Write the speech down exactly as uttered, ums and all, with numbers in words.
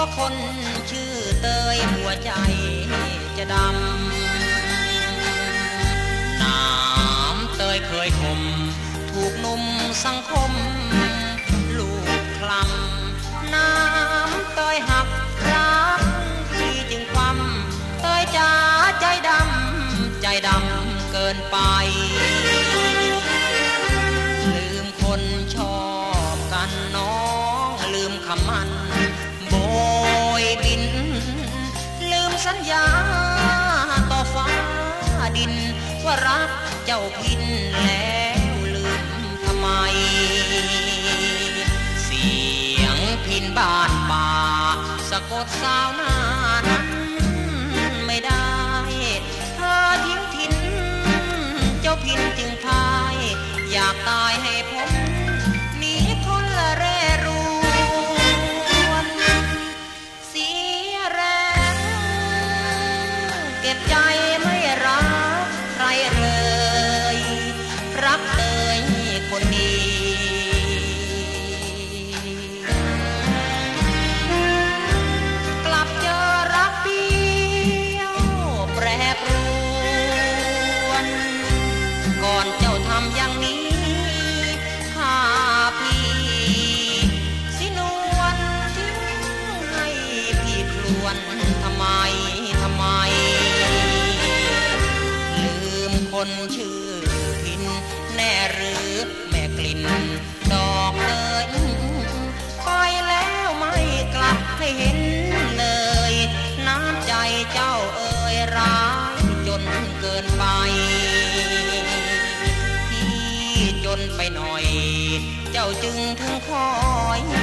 คนชื่อเตยหัวใจจะดำน้ำเตยเคยคมถูกหนุ่มสังคมลูกคลำน้ำเตยหักรักที่จึงความเตยจ๋าใจดำใจดำเกินไปลืมคนชอบกันน้องลืมคำมันโบยบินลืมสัญญาต่อฟ้าดินว่ารักเจ้าพินแล้วลืมทำไมเสียงพินบ้านป่าสะกดสาวหน้านั้นไม่ได้เธอทิ้งถิ่นเจ้าพินจึงพายอยากตายให้ผมหนีคนละเร่ร่วนเสียแรงเก็บใจไม่รักใครเลยรักเตยคนดีกลับเจอรักเดียวแปรปรวนก่อนเจ้าทำอย่างนี้ข้าพี่สินวลทิ้งให้พี่ครวนทำไมทำไมลืมคนชื่อพินแน่หรือแม่กลิ่นดอกเตยไปแล้วไม่กลับให้เห็นเลยน้ำใจเจ้าเอ่ยร้ายจนเกินไปพี่จนไปหน่อยเจ้าจึงถึงคอย